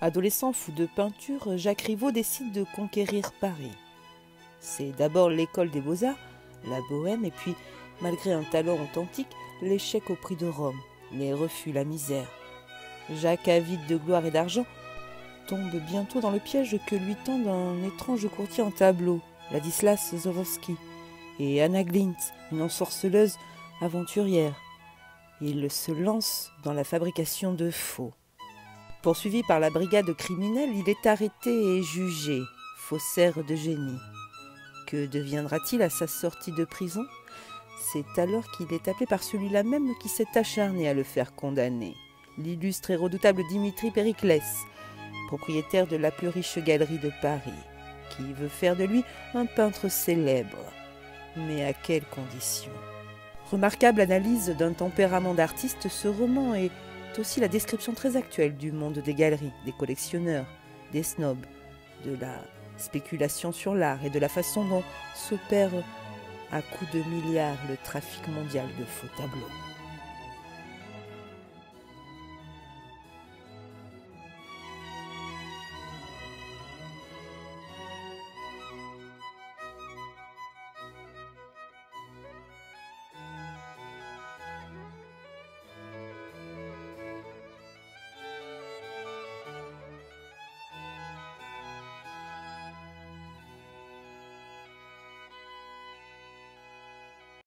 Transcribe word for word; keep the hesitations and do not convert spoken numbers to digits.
Adolescent fou de peinture, Jacques Rivaux décide de conquérir Paris. C'est d'abord l'école des beaux-arts, la bohème, et puis, malgré un talent authentique, l'échec au prix de Rome, les refus, la misère. Jacques, avide de gloire et d'argent, tombe bientôt dans le piège que lui tend un étrange courtier en tableau, Ladislas Swarovski, et Anna Glint, une ensorceleuse aventurière. Il se lance dans la fabrication de faux. Poursuivi par la brigade criminelle, il est arrêté et jugé, faussaire de génie. Que deviendra-t-il à sa sortie de prison? C'est alors qu'il est appelé par celui-là même qui s'est acharné à le faire condamner, l'illustre et redoutable Dimitri Périclès, propriétaire de la plus riche galerie de Paris, qui veut faire de lui un peintre célèbre. Mais à quelles conditions? Remarquable analyse d'un tempérament d'artiste, ce roman est aussi la description très actuelle du monde des galeries, des collectionneurs, des snobs, de la spéculation sur l'art et de la façon dont s'opère à coups de milliards le trafic mondial de faux tableaux.